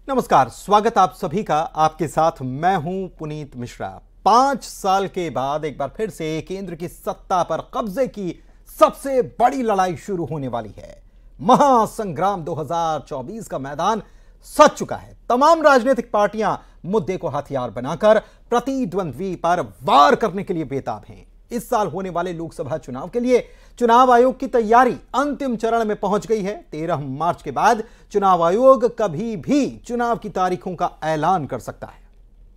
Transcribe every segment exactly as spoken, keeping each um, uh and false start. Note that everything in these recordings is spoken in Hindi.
नमस्कार, स्वागत आप सभी का। आपके साथ मैं हूं पुनीत मिश्रा। पांच साल के बाद एक बार फिर से केंद्र की सत्ता पर कब्जे की सबसे बड़ी लड़ाई शुरू होने वाली है। महासंग्राम दो हज़ार चौबीस का मैदान सज चुका है। तमाम राजनीतिक पार्टियां मुद्दे को हथियार बनाकर प्रतिद्वंद्वी पर वार करने के लिए बेताब हैं। इस साल होने वाले लोकसभा चुनाव के लिए चुनाव आयोग की तैयारी अंतिम चरण में पहुंच गई है। तेरह मार्च के बाद चुनाव आयोग कभी भी चुनाव की तारीखों का ऐलान कर सकता है।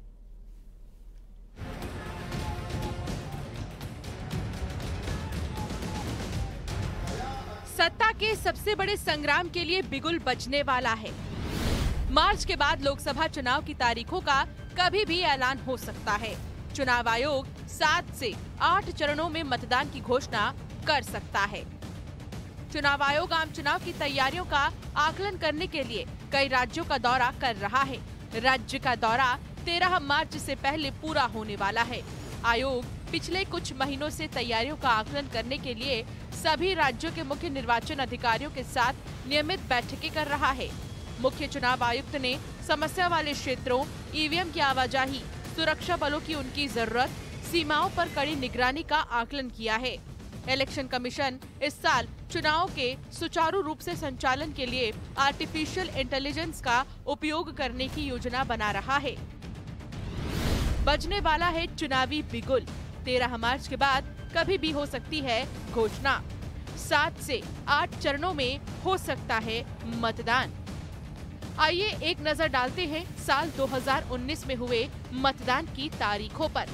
सत्ता के सबसे बड़े संग्राम के लिए बिगुल बजने वाला है। मार्च के बाद लोकसभा चुनाव की तारीखों का कभी भी ऐलान हो सकता है। चुनाव आयोग सात से आठ चरणों में मतदान की घोषणा कर सकता है। चुनाव आयोग आम चुनाव की तैयारियों का आकलन करने के लिए कई राज्यों का दौरा कर रहा है। राज्य का दौरा तेरह मार्च से पहले पूरा होने वाला है। आयोग पिछले कुछ महीनों से तैयारियों का आकलन करने के लिए सभी राज्यों के मुख्य निर्वाचन अधिकारियों के साथ नियमित बैठकें कर रहा है। मुख्य चुनाव आयुक्त ने समस्या वाले क्षेत्रों, ईवीएम की आवाजाही, सुरक्षा बलों की उनकी जरूरत, सीमाओं पर कड़ी निगरानी का आकलन किया है। इलेक्शन कमीशन इस साल चुनाव के सुचारू रूप से संचालन के लिए आर्टिफिशियल इंटेलिजेंस का उपयोग करने की योजना बना रहा है। बजने वाला है चुनावी बिगुल। तेरह मार्च के बाद कभी भी हो सकती है घोषणा। सात से आठ चरणों में हो सकता है मतदान। आइए एक नजर डालते हैं साल दो हज़ार उन्नीस में हुए मतदान की तारीखों पर।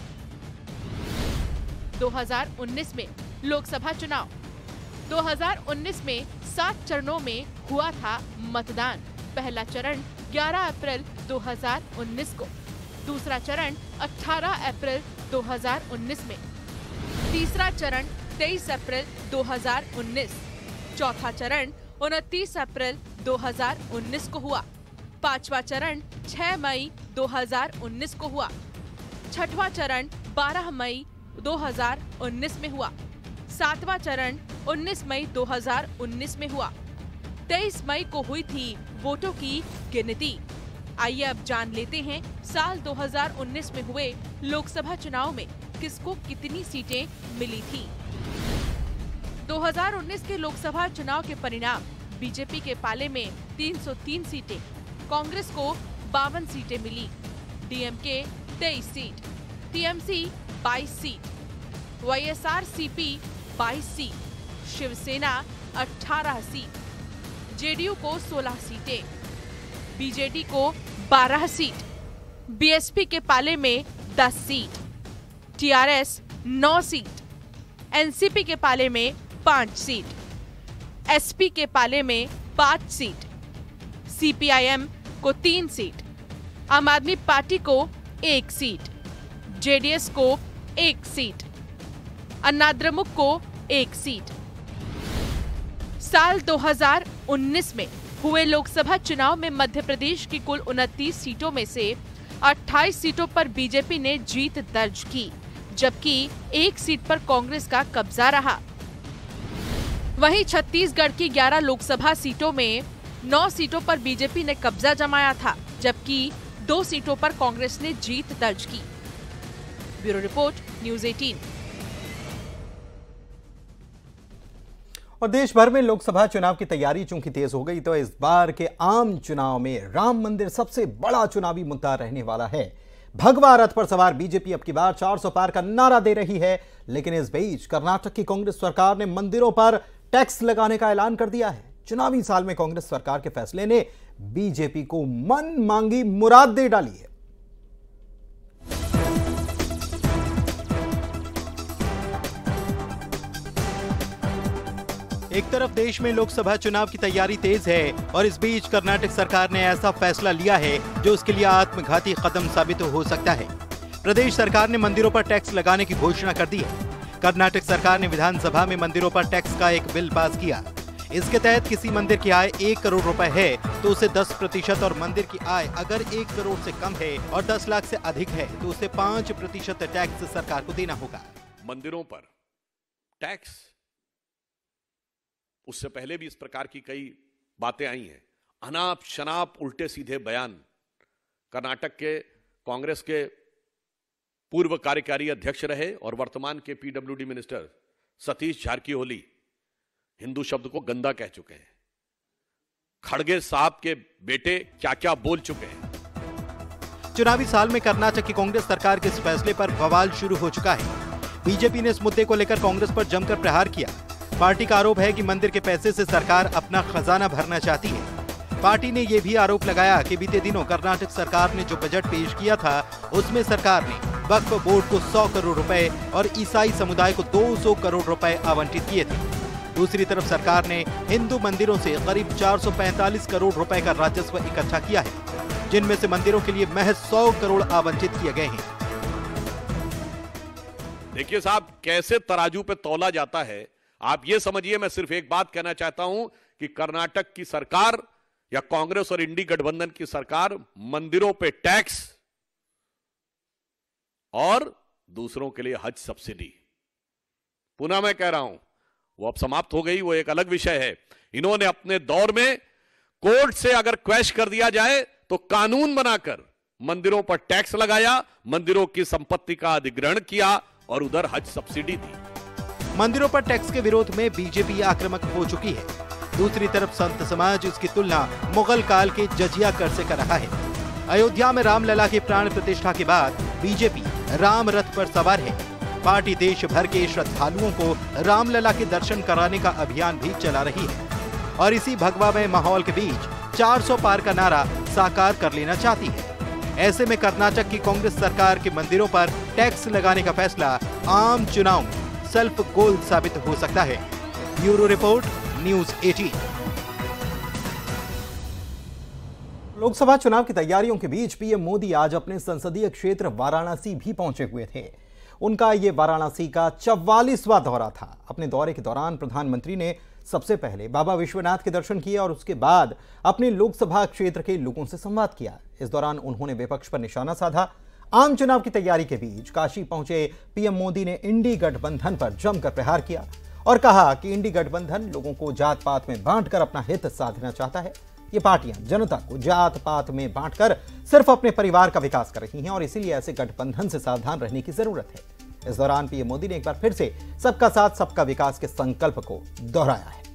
दो हज़ार उन्नीस में लोकसभा चुनाव। दो हज़ार उन्नीस में सात चरणों में हुआ था मतदान। पहला चरण ग्यारह अप्रैल दो हज़ार उन्नीस को, दूसरा चरण अठारह अप्रैल दो हज़ार उन्नीस में, तीसरा चरण तेईस अप्रैल दो हज़ार उन्नीस, चौथा चरण उनतीस अप्रैल दो हज़ार उन्नीस को हुआ, पांचवा चरण छह मई दो हज़ार उन्नीस को हुआ, छठवां चरण बारह मई दो हज़ार उन्नीस में हुआ, सातवां चरण उन्नीस मई दो हज़ार उन्नीस में हुआ। तेईस मई को हुई थी वोटों की गिनती। आइए अब जान लेते हैं साल दो हज़ार उन्नीस में हुए लोकसभा चुनाव में किसको कितनी सीटें मिली थी। दो हज़ार उन्नीस के लोकसभा चुनाव के परिणाम। बीजेपी के पाले में तीन सौ तीन सीटें, कांग्रेस को बावन सीटें मिली, डीएमके तेईस सीट, टीएमसी बाईस सीट, वाईएसआरसीपी बाईस सीट, शिवसेना अठारह सीट, जेडीयू को सोलह सीटें, बीजेडी को बारह सीट, बीएसपी के पाले में दस सीट, टीआरएस नौ सीट, एनसीपी के पाले में पाँच सीट, एसपी के पाले में पाँच सीट, सीपीआईएम को तीन सीट, आम आदमी पार्टी को एक सीट, जेडीएस को एक सीट, अन्नाद्रमुक को एक सीट। साल दो हज़ार उन्नीस में हुए लोकसभा चुनाव में मध्य प्रदेश की कुल उनतीस सीटों में से अट्ठाईस सीटों पर बीजेपी ने जीत दर्ज की, जबकि एक सीट पर कांग्रेस का कब्जा रहा। वहीं छत्तीसगढ़ की ग्यारह लोकसभा सीटों में नौ सीटों पर बीजेपी ने कब्जा जमाया था, जबकि दो सीटों पर कांग्रेस ने जीत दर्ज की। ब्यूरो रिपोर्ट, न्यूज़ अठारह। और देश भर में लोकसभा चुनाव की तैयारी चूंकि तेज हो गई, तो इस बार के आम चुनाव में राम मंदिर सबसे बड़ा चुनावी मुद्दा रहने वाला है। भगवा रथ पर सवार बीजेपी अब की बार चार सौ पार का नारा दे रही है, लेकिन इस बीच कर्नाटक की कांग्रेस सरकार ने मंदिरों पर टैक्स लगाने का ऐलान कर दिया है। चुनावी साल में कांग्रेस सरकार के फैसले ने बीजेपी को मन मांगी मुराद दे डाली है। एक तरफ देश में लोकसभा चुनाव की तैयारी तेज है, और इस बीच कर्नाटक सरकार ने ऐसा फैसला लिया है जो उसके लिए आत्मघाती कदम साबित हो सकता है। प्रदेश सरकार ने मंदिरों पर टैक्स लगाने की घोषणा कर दी है। कर्नाटक सरकार ने विधानसभा में मंदिरों पर टैक्स का एक बिल पास किया। इसके तहत किसी मंदिर की आय एक करोड़ रुपए है तो उसे दस प्रतिशत, और मंदिर की आय अगर एक करोड़ से कम है और दस लाख से अधिक है तो उसे पाँच प्रतिशत टैक्स सरकार को देना होगा। मंदिरों पर टैक्स, उससे पहले भी इस प्रकार की कई बातें आई हैं। अनाप शनाप उल्टे सीधे बयान कर्नाटक के कांग्रेस के पूर्व कार्यकारी अध्यक्ष रहे और वर्तमान के पीडब्ल्यूडी मिनिस्टर सतीश जारकिहोली हिंदू शब्द को गंदा कह चुके हैं। खड़गे साहब के बेटे क्या क्या बोल चुके हैं। चुनावी साल में कर्नाटक की कांग्रेस सरकार के इस फैसले पर बवाल शुरू हो चुका है। बीजेपी ने इस मुद्दे को लेकर कांग्रेस पर जमकर प्रहार किया। पार्टी का आरोप है कि मंदिर के पैसे से सरकार अपना खजाना भरना चाहती है। पार्टी ने यह भी आरोप लगाया कि बीते दिनों कर्नाटक सरकार ने जो बजट पेश किया था, उसमें सरकार ने वक्फ बोर्ड को सौ करोड़ रुपए और ईसाई समुदाय को दो सौ करोड़ रुपए आवंटित किए थे। दूसरी तरफ सरकार ने हिंदू मंदिरों से करीब चार सौ पैंतालीस करोड़ रुपए का राजस्व इकट्ठा किया है, जिनमें से मंदिरों के लिए महज सौ करोड़ आवंटित किए गए हैं। देखिए साहब, कैसे तराजू पे तौला जाता है आप ये समझिए। मैं सिर्फ एक बात कहना चाहता हूं कि कर्नाटक की सरकार या कांग्रेस और इंडी गठबंधन की सरकार मंदिरों पे टैक्स और दूसरों के लिए हज सब्सिडी, पुनः मैं कह रहा हूं, वो अब समाप्त हो गई, वो एक अलग विषय है। इन्होंने अपने दौर में कोर्ट से अगर क्वैश कर दिया जाए तो कानून बनाकर मंदिरों पर टैक्स लगाया, मंदिरों की संपत्ति का अधिग्रहण किया और उधर हज सब्सिडी दी। मंदिरों पर टैक्स के विरोध में बीजेपी आक्रामक हो चुकी है। दूसरी तरफ संत समाज इसकी तुलना मुगल काल के जजिया कर से कर रहा है। अयोध्या में रामलला की प्राण प्रतिष्ठा के बाद बीजेपी राम रथ पर सवार है। पार्टी देश भर के श्रद्धालुओं को रामलला के दर्शन कराने का अभियान भी चला रही है और इसी भगवामय माहौल के बीच चार सौ पार का नारा साकार कर लेना चाहती है। ऐसे में कर्नाटक की कांग्रेस सरकार के मंदिरों पर टैक्स लगाने का फैसला आम चुनाव में सेल्फ गोल साबित हो सकता है। ब्यूरो रिपोर्ट, न्यूज अठारह। लोकसभा चुनाव की तैयारियों के बीच पीएम मोदी आज अपने संसदीय क्षेत्र वाराणसी भी पहुंचे हुए थे। उनका ये वाराणसी का चौवालीसवां दौरा था। अपने दौरे के दौरान प्रधानमंत्री ने सबसे पहले बाबा विश्वनाथ के दर्शन किए और उसके बाद अपने लोकसभा क्षेत्र के लोगों से संवाद किया। इस दौरान उन्होंने विपक्ष पर निशाना साधा। आम चुनाव की तैयारी के बीच काशी पहुंचे पीएम मोदी ने इंडी गठबंधन पर जमकर प्रहार किया और कहा कि इंडी गठबंधन लोगों को जात पात में बांटकर अपना हित साधना चाहता है। ये पार्टियां जनता को जात पात में बांटकर सिर्फ अपने परिवार का विकास कर रही हैं और इसीलिए ऐसे गठबंधन से सावधान रहने की जरूरत है। इस दौरान पीएम मोदी ने एक बार फिर से सबका साथ सबका विकास के संकल्प को दोहराया है।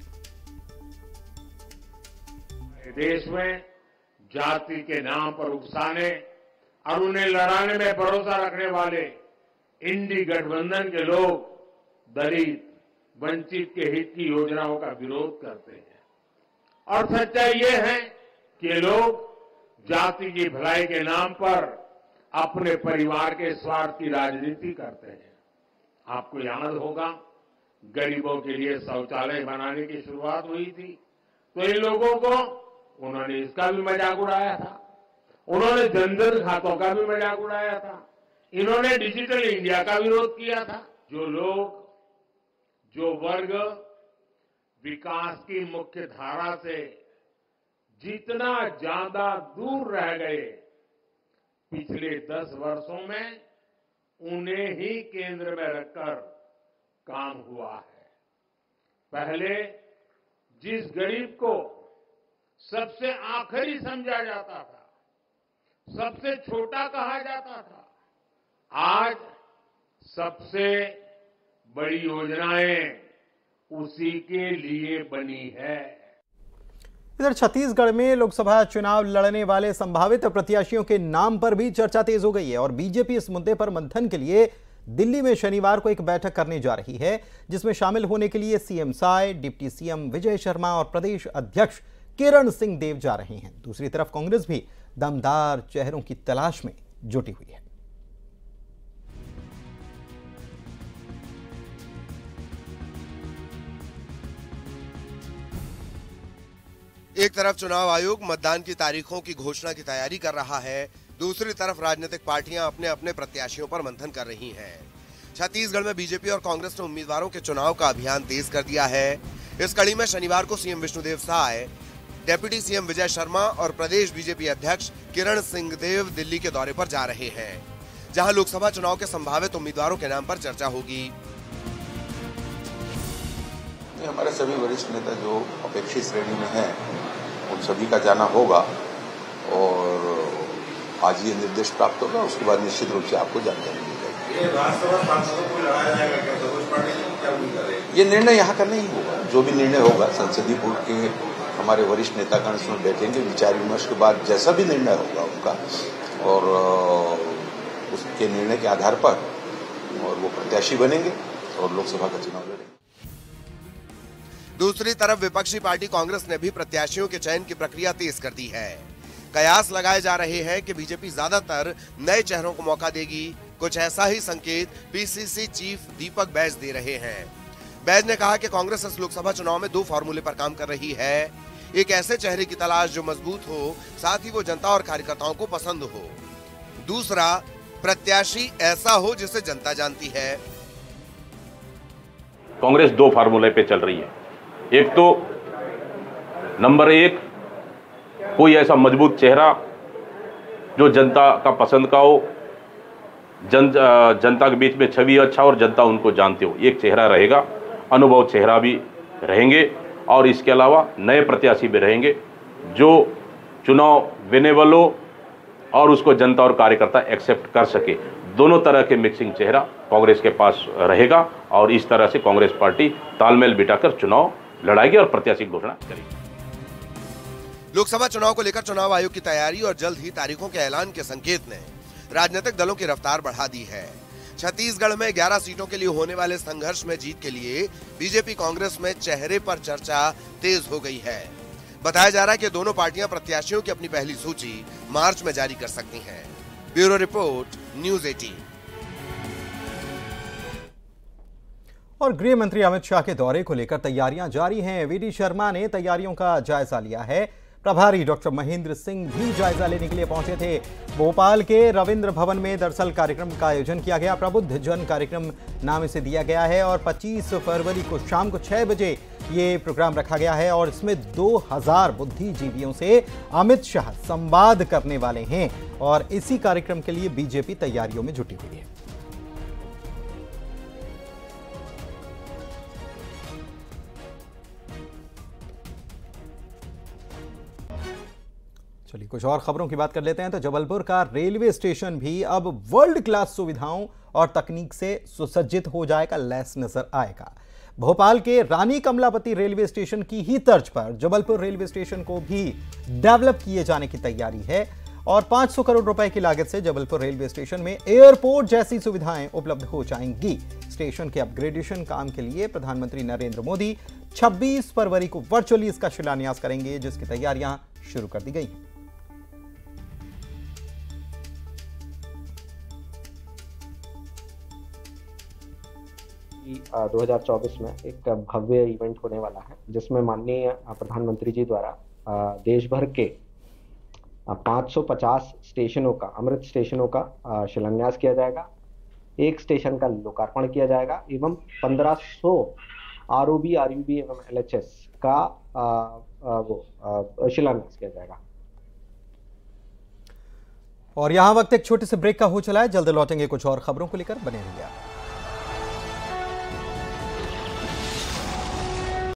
देश में जाति के नाम पर उकसाने और उन्हें लड़ाने में भरोसा रखने वाले इंडी गठबंधन के लोग दलित वंचित के हित की योजनाओं का विरोध करते हैं और सच्चाई ये है कि लोग जाति की भलाई के नाम पर अपने परिवार के स्वार्थ की राजनीति करते हैं। आपको याद होगा, गरीबों के लिए शौचालय बनाने की शुरुआत हुई थी तो इन लोगों को उन्होंने इसका भी मजाक उड़ाया था। उन्होंने जनधन खातों का भी मजाक उड़ाया था। इन्होंने डिजिटल इंडिया का विरोध किया था। जो लोग, जो वर्ग विकास की मुख्य धारा से जितना ज्यादा दूर रह गए, पिछले दस वर्षों में उन्हें ही केंद्र में रखकर काम हुआ है। पहले जिस गरीब को सबसे आखिरी समझा जाता था, सबसे छोटा कहा जाता था, आज सबसे बड़ी योजनाएं उसी के लिए बनी है। इधर छत्तीसगढ़ में लोकसभा चुनाव लड़ने वाले संभावित प्रत्याशियों के नाम पर भी चर्चा तेज हो गई है और बीजेपी इस मुद्दे पर मंथन के लिए दिल्ली में शनिवार को एक बैठक करने जा रही है, जिसमें शामिल होने के लिए CM Sai, deputy CM Vijay Sharma और प्रदेश अध्यक्ष किरण सिंह देव जा रहे हैं। दूसरी तरफ कांग्रेस भी दमदार चेहरों की तलाश में जुटी हुई है। एक तरफ चुनाव आयोग मतदान की तारीखों की घोषणा की तैयारी कर रहा है, दूसरी तरफ राजनीतिक पार्टियां अपने अपने प्रत्याशियों पर मंथन कर रही हैं। छत्तीसगढ़ में बीजेपी और कांग्रेस ने उम्मीदवारों के चुनाव का अभियान तेज कर दिया है। इस कड़ी में शनिवार को CM Vishnudeo Sai, deputy CM Vijay Sharma और प्रदेश बीजेपी अध्यक्ष किरण सिंह देव दिल्ली के दौरे पर जा रहे हैं, जहां लोकसभा चुनाव के संभावित उम्मीदवारों के नाम पर चर्चा होगी। हमारे सभी वरिष्ठ नेता जो अपेक्षित श्रेणी में हैं, उन सभी का जाना होगा और आज ये निर्देश प्राप्त होगा, उसके बाद निश्चित रूप से आपको जानकारी मिल जाएगी। ये राज्यसभा सांसदों को लड़ाया जाएगा क्या? कांग्रेस पार्टी क्या उम्मीद है? ये निर्णय यहाँ का नहीं होगा, जो भी निर्णय होगा संसदीय बोर्ड के हमारे वरिष्ठ नेतागण इसमें बैठेंगे, विचार विमर्श के बाद जैसा भी निर्णय होगा उनका, और उसके निर्णय के आधार पर और वो प्रत्याशी बनेंगे और लोकसभा का चुनाव लड़ेंगे। दूसरी तरफ विपक्षी पार्टी कांग्रेस ने भी प्रत्याशियों के चयन की प्रक्रिया तेज कर दी है। कयास लगाए जा रहे हैं कि बीजेपी ज्यादातर नए चेहरों को मौका देगी। कुछ ऐसा ही संकेत पीसीसी चीफ दीपक बैज दे रहे हैं। बैज ने कहा कि कांग्रेस इस लोकसभा चुनाव में दो फॉर्मूले पर काम कर रही है। एक ऐसे चेहरे की तलाश जो मजबूत हो, साथ ही वो जनता और कार्यकर्ताओं को पसंद हो। दूसरा, प्रत्याशी ऐसा हो जिसे जनता जानती है। कांग्रेस दो फार्मूले पे चल रही है। एक तो नंबर एक, कोई ऐसा मजबूत चेहरा जो जनता का पसंद का हो, जन जनता के बीच में छवि अच्छा और जनता उनको जानते हो, एक चेहरा रहेगा। अनुभव चेहरा भी रहेंगे और इसके अलावा नए प्रत्याशी भी रहेंगे जो चुनाव विनेबल हो और उसको जनता और कार्यकर्ता एक्सेप्ट कर सके। दोनों तरह के मिक्सिंग चेहरा कांग्रेस के पास रहेगा और इस तरह से कांग्रेस पार्टी तालमेल बिठाकर चुनाव लड़ाएगी और प्रत्याशी की घोषणा करेगी। लोकसभा चुनाव को लेकर चुनाव आयोग की तैयारी और जल्द ही तारीखों के ऐलान के संकेत ने राजनीतिक दलों की रफ्तार बढ़ा दी है। छत्तीसगढ़ में ग्यारह सीटों के लिए होने वाले संघर्ष में जीत के लिए बीजेपी कांग्रेस में चेहरे पर चर्चा तेज हो गई है। बताया जा रहा है कि दोनों पार्टियां प्रत्याशियों की अपनी पहली सूची मार्च में जारी कर सकती हैं। ब्यूरो रिपोर्ट, न्यूज़ अठारह। और गृह मंत्री अमित शाह के दौरे को लेकर तैयारियां जारी हैं। वीडी शर्मा ने तैयारियों का जायजा लिया है। प्रभारी डॉक्टर महेंद्र सिंह भी जायजा लेने के लिए पहुंचे थे। भोपाल के रविंद्र भवन में दरअसल कार्यक्रम का आयोजन किया गया। प्रबुद्ध जन कार्यक्रम नाम इसे दिया गया है और पच्चीस फरवरी को शाम को छह बजे ये प्रोग्राम रखा गया है और इसमें दो हज़ार बुद्धिजीवियों से अमित शाह संवाद करने वाले हैं और इसी कार्यक्रम के लिए बीजेपी तैयारियों में जुटी हुई है। चलिए कुछ और खबरों की बात कर लेते हैं। तो जबलपुर का रेलवे स्टेशन भी अब वर्ल्ड क्लास सुविधाओं और तकनीक से सुसज्जित हो जाएगा, लैस नजर आएगा। भोपाल के रानी कमलापति रेलवे स्टेशन की ही तर्ज पर जबलपुर रेलवे स्टेशन को भी डेवलप किए जाने की तैयारी है और पाँच सौ करोड़ रुपए की लागत से जबलपुर रेलवे स्टेशन में एयरपोर्ट जैसी सुविधाएं उपलब्ध हो जाएंगी। स्टेशन के अपग्रेडेशन काम के लिए प्रधानमंत्री नरेंद्र मोदी छब्बीस फरवरी को वर्चुअली इसका शिलान्यास करेंगे, जिसकी तैयारियां शुरू कर दी गई हैं। दो हज़ार चौबीस में एक भव्य इवेंट होने वाला है जिसमें माननीय प्रधानमंत्री जी द्वारा देश भर के पाँच सौ पचास स्टेशनों का, अमृत स्टेशनों का शिलान्यास किया जाएगा। एक स्टेशन का लोकार्पण किया जाएगा एवं पंद्रह सौ आरओबी, आरयूबी एवं एलएचएस का आ, आ, वो शिलान्यास किया जाएगा। और यहां वक्त एक छोटे से ब्रेक का हो चला है। जल्द लौटेंगे कुछ और खबरों को लेकर, बने रहिए।